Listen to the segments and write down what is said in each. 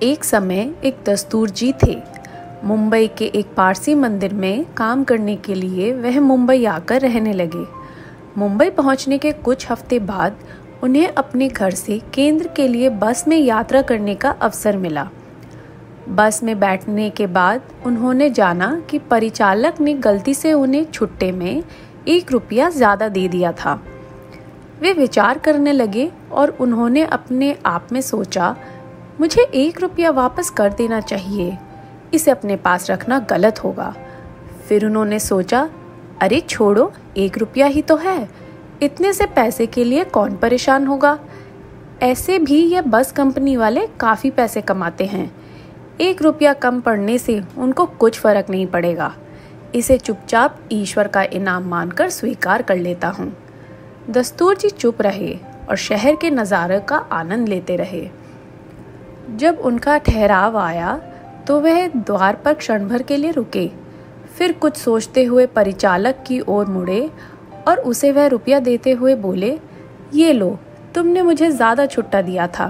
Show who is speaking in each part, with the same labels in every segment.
Speaker 1: एक समय एक दस्तूर जी थे। मुंबई के एक पारसी मंदिर में काम करने के लिए वह मुंबई आकर रहने लगे। मुंबई पहुंचने के कुछ हफ्ते बाद उन्हें अपने घर से केंद्र के लिए बस में यात्रा करने का अवसर मिला। बस में बैठने के बाद उन्होंने जाना कि परिचालक ने गलती से उन्हें छुट्टे में 1 रुपया ज़्यादा दे दिया था। वे विचार करने लगे और उन्होंने अपने आप में सोचा, मुझे 1 रुपया वापस कर देना चाहिए, इसे अपने पास रखना गलत होगा। फिर उन्होंने सोचा, अरे छोड़ो, 1 रुपया ही तो है, इतने से पैसे के लिए कौन परेशान होगा। ऐसे भी यह बस कंपनी वाले काफ़ी पैसे कमाते हैं, 1 रुपया कम पड़ने से उनको कुछ फर्क नहीं पड़ेगा। इसे चुपचाप ईश्वर का इनाम मानकर स्वीकार कर लेता हूँ। दस्तूर जी चुप रहे और शहर के नज़ारे का आनंद लेते रहे। जब उनका ठहराव आया तो वह द्वार पर क्षण भर के लिए रुके, फिर कुछ सोचते हुए परिचालक की ओर मुड़े और उसे वह रुपया देते हुए बोले, ये लो, तुमने मुझे ज़्यादा छुट्टा दिया था।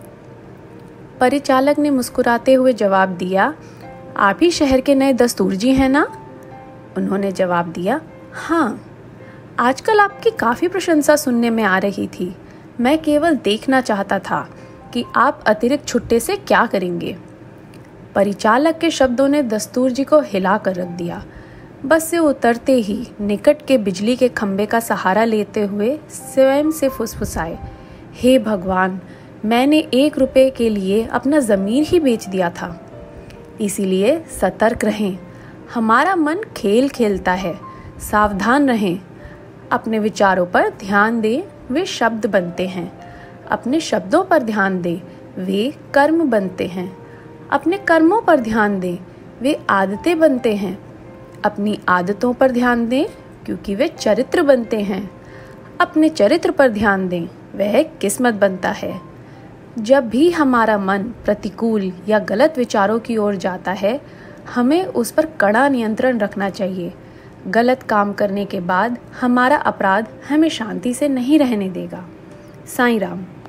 Speaker 1: परिचालक ने मुस्कुराते हुए जवाब दिया, आप ही शहर के नए दस्तूर जी हैं ना? उन्होंने जवाब दिया, हाँ, आजकल आपकी काफ़ी प्रशंसा सुनने में आ रही थी। मैं केवल देखना चाहता था कि आप अतिरिक्त छुट्टे से क्या करेंगे। परिचालक के शब्दों ने दस्तूर जी को हिला कर रख दिया। बस से उतरते ही निकट के बिजली के खंभे का सहारा लेते हुए स्वयं से फुसफुसाए, हे भगवान, मैंने 1 रुपये के लिए अपना ज़मीर ही बेच दिया था। इसीलिए सतर्क रहें, हमारा मन खेल खेलता है, सावधान रहें। अपने विचारों पर ध्यान दें, वे शब्द बनते हैं। अपने शब्दों पर ध्यान दें, वे कर्म बनते हैं। अपने कर्मों पर ध्यान दें, वे आदतें बनते हैं। अपनी आदतों पर ध्यान दें, क्योंकि वे चरित्र बनते हैं। अपने चरित्र पर ध्यान दें, वह किस्मत बनता है। जब भी हमारा मन प्रतिकूल या गलत विचारों की ओर जाता है, हमें उस पर कड़ा नियंत्रण रखना चाहिए। गलत काम करने के बाद हमारा अपराध हमें शांति से नहीं रहने देगा। साईं राम।